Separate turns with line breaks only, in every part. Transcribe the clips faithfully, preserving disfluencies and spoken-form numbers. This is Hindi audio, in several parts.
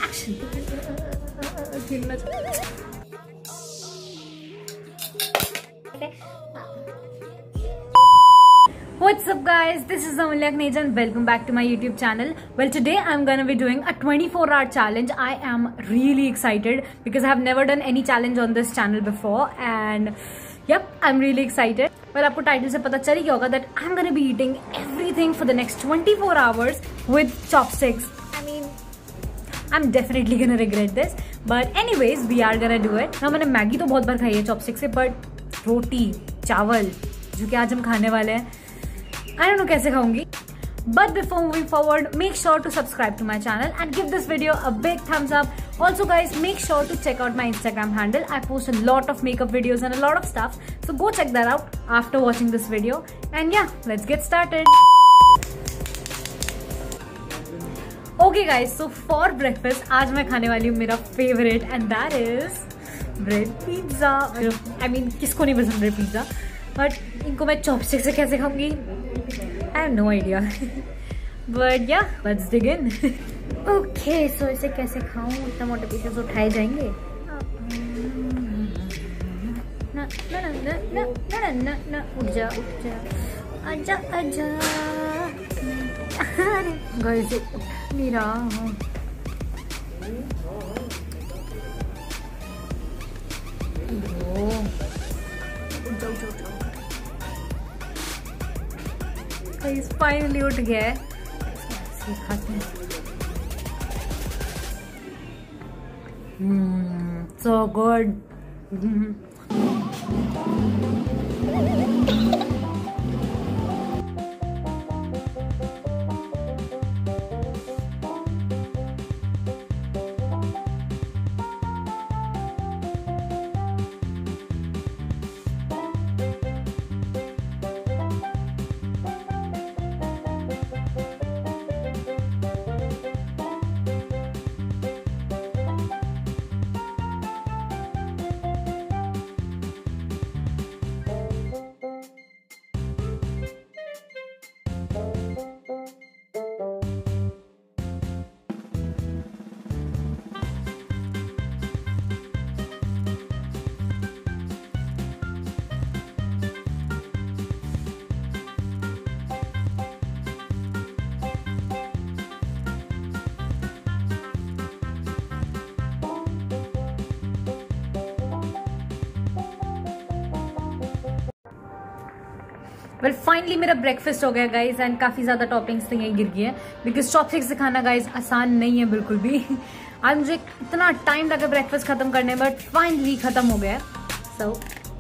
Action. What's up guys, this is Amulya Khneja and welcome back to my YouTube channel. Well, today I'm gonna be doing a twenty-four hour challenge. I am really excited because I have never done any challenge on this channel before and yep, I'm really excited. Well, आपको टाइटल से पता चल ही गया होगा that I'm gonna be eating everything for the next twenty-four hours with chopsticks. I mean, I'm definitely gonna regret this, but anyways, we are gonna do it. ना मैंने मैगी तो बहुत बार खाई है चॉपस्टिक से, but रोटी चावल जो कि आज हम खाने वाले हैं, I don't know कैसे खाऊंगी. But before moving forward, make sure to subscribe to my channel and give this video a big thumbs up. Also guys, make sure to check out my Instagram handle. I post a lot of makeup videos and a lot of stuff. So go check that out after watching this video. And yeah, let's get started. Okay guys, so for breakfast, आज मैं खाने वाली हूँ मेरा favorite and that is bread pizza. I mean, किसको नहीं पसंद bread pizza? But इनको मैं chopstick से कैसे खाऊंगी? I have no idea. But yeah, let's dig in. Okay, so इसे कैसे खाऊं? इतना मोटे पीसेस उठाए जाएंगे? ना ना ना ना ना ना ना ना उठ जा उठ जा आजा आजा घर से उठ नहीं रहा हूँ. उठ जाओ उठ जाओ. फाइनली उठ गया है. खाते हैं. So good. वेल फाइनली मेरा ब्रेकफास्ट हो गया गाइज एंड काफी ज्यादा टॉपिंग्स तो यहीं गिर गई है बिकॉज चॉपस्टिक से खाना गाइज आसान नहीं है बिल्कुल भी. आज मुझे इतना टाइम लगा ब्रेकफास्ट खत्म करने बट फाइनली खत्म हो गया. सो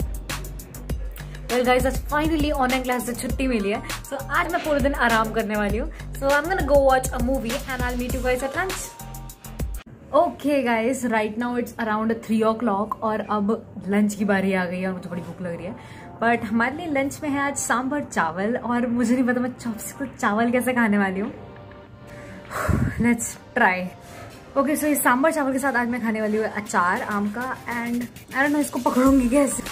वेल गाइज आज फाइनली ऑनलाइन क्लास से छुट्टी मिली है. सो so, आज मैं पूरे दिन आराम करने वाली हूँ. So I am gonna go watch a movie and I will meet you guys at lunch. Okay guys, right now it's around three o'clock और अब लंच की बारी आ गई है और मुझे बड़ी भूख लग रही है. बट हमारे लिए लंच में है आज सांभर चावल और मुझे नहीं पता मैं चॉपस्टिक को चावल कैसे खाने वाली हूँ. Let's try. ओके सो इस सांभर चावल के साथ आज मैं खाने वाली हूँ अचार आम का एंड आई डोंट नो इसको पकड़ूंगी कैसे.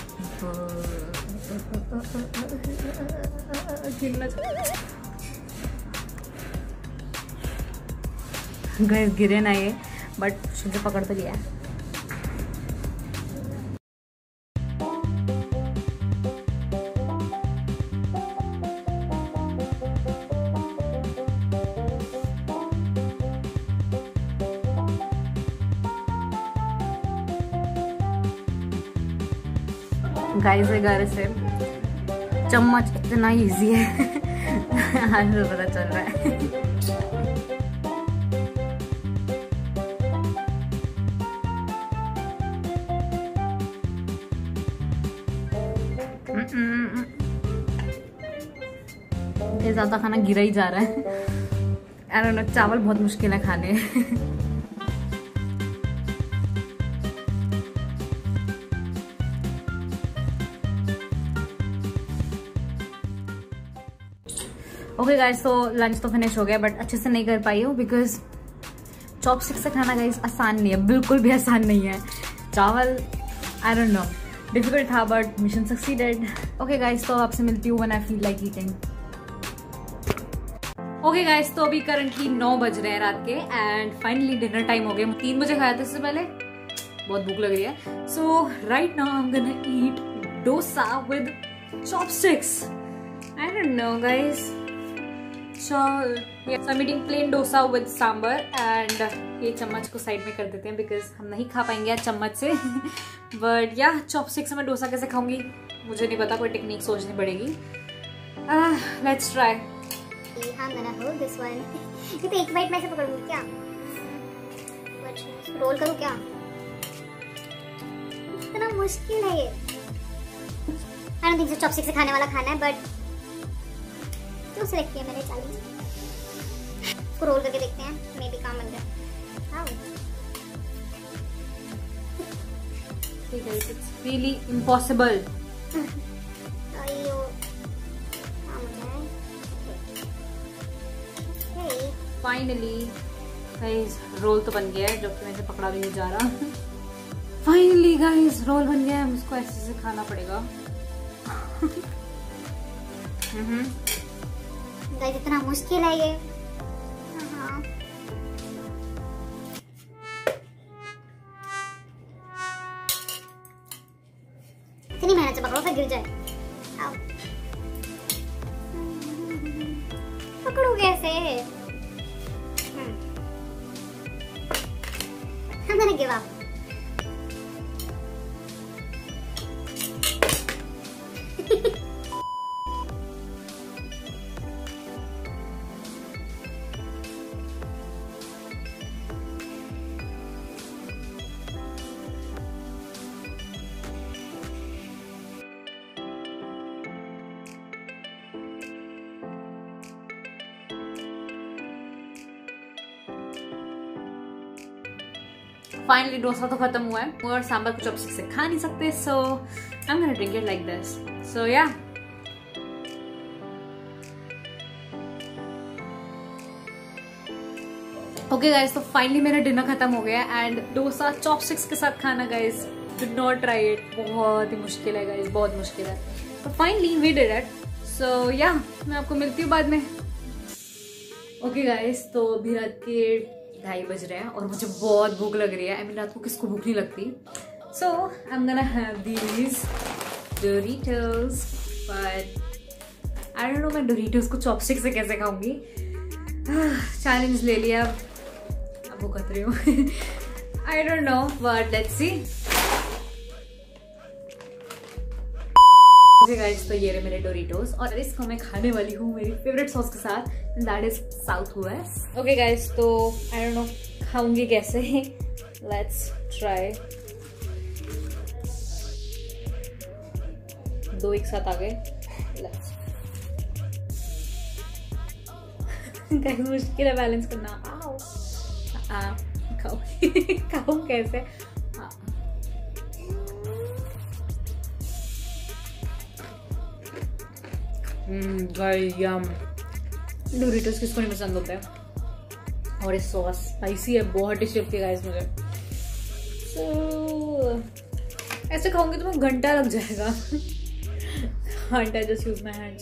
गैस गिरे ना ये, बट मुझे पकड़ तो लिया है. गाइस घर से चम्मच इतना इजी है आज तो पता चल रहा है. ये ज्यादा खाना गिरा ही जा रहा है. आई डोंट नो, चावल बहुत मुश्किल है खाने. ओके गाइस, तो लंच तो फिनिश हो गया बट अच्छे से नहीं कर पाई हूँ बिकॉज चॉपस्टिक से खाना गाइस आसान नहीं है, बिल्कुल भी आसान नहीं है. चावल आई डोंट नो डिफिकल्ट था but mission succeeded. Okay guys, तो आपसे मिलती हूँ when I feel like eating. Okay guys, तो अभी करंटली नौ बज रहे हैं रात के एंड फाइनली डिनर टाइम हो गया। तीन बजे खाया था इससे पहले, बहुत भूख लग रही है। So right now I am gonna eat dosa with chopsticks. I don't know guys, so I am eating plain dosa with sambar and ये चम्मच को साइड में कर देते हैं बिकॉज हम नहीं खा पाएंगे आज चम्मच से। बट या चॉपस्टिक से मैं डोसा कैसे खाऊंगी मुझे नहीं पता, कोई टेक्निक सोचनी पड़ेगी। Let's try.
I'm gonna hold this one. ये तो एक बाइट में से पकड़ूंगी क्या? रोल करूँ क्या? इतना मुश्किल है ये। I don't think so chopstick से खाने वाला खाना है, but क्यों सिलेक्ट किया मैंने चैलेंज? इसको रोल करके देखते हैं, मे बी काम बन जाए। How?
It's really impossible. Finally guys roll तो बन गया है, जो कि मैं पकड़ा भी नहीं जा रहा। फाइनली गाइस रोल बन गया है, इसको ऐसे से खाना पड़ेगा।
गाइस इतना मुश्किल है ये। हाँ। इतनी मेहनत से पकड़ो फिर गिर जाए। आओ। पकड़ो कैसे? I'm gonna give up.
Finally dosa तो खत्म हुआ है और सांबर को चॉपस्टिक से खा नहीं सकते, so I am gonna drink it like this. So yeah okay guys, तो फाइनली मेरा डिनर खत्म हो गया एंड डोसा चॉपस्टिक्स के साथ खाना guys, do not try it, बहुत ही मुश्किल है गाइस, बहुत मुश्किल है। तो finally we did it. So yeah मैं आपको मिलती हूँ बाद में। ओके गाइस, तो अभी रात के ढाई बज रहे हैं और मुझे बहुत भूख लग रही है। आई मीन रात को किसको भूख नहीं लगती। So I am gonna have these Doritos, but I don't know मैं डोरिटोस को चॉपस्टिक से कैसे खाऊंगी। चैलेंज ले लिया, अब भूख रही हूँ। I don't know but let's see. Okay guys, तो ये रहे मेरे डोरिटोस और इसको मैं खाने वाली हूँ मेरी फेवरेट सॉस के साथ, that is south west. Okay guys, तो आई डोंट नो खाऊंगी कैसे, लेट्स ट्राई। दो एक साथ आ गए, लेट्स। गाइस मुश्किल है बैलेंस करना। आओ आ, खाओ खाऊं कैसे? गाइस यम, डोरिटोस किसको नहीं पसंद होता है और ये सॉस स्पाइसी है, बहुत टेस्टी लगती है गाइस मुझे। so, ऐसे खाऊंगी तो मैं घंटा लग जाएगा। घंटा जस्ट यूज माय हैंड्स।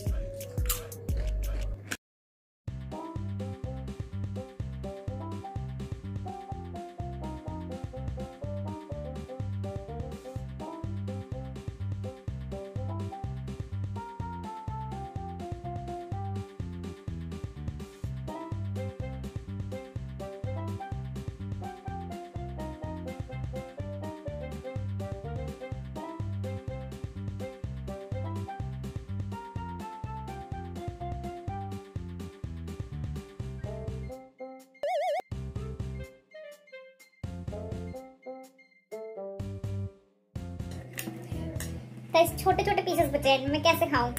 छोटे छोटे पीसेस बचे हैं, मैं कैसे खाऊं?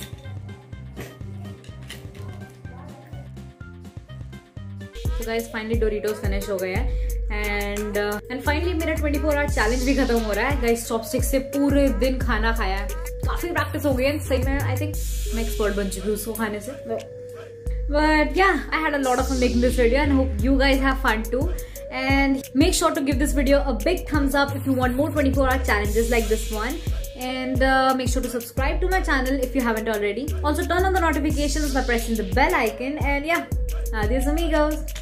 तो गाइस फाइनली डोरिटोस फिनिश हो गए हैं एंड एंड फाइनली मेरा ट्वेंटी फोर आवर चैलेंज भी खत्म हो रहा है गाइस। चॉपस्टिक से पूरे दिन खाना खाया है, काफी प्रैक्टिस हो गई है सही में। आई थिंक मैं एक्सपर्ट बन चुकी हूँ उसको खाने से। But yeah I had a lot of fun making this video and hope you guys have fun too. And make sure to give this video a big thumbs up if you want more twenty-four hour challenges like this one. And uh, make sure to subscribe to my channel if you haven't already. Also turn on the notifications by pressing the bell icon. And yeah, Adios amigos.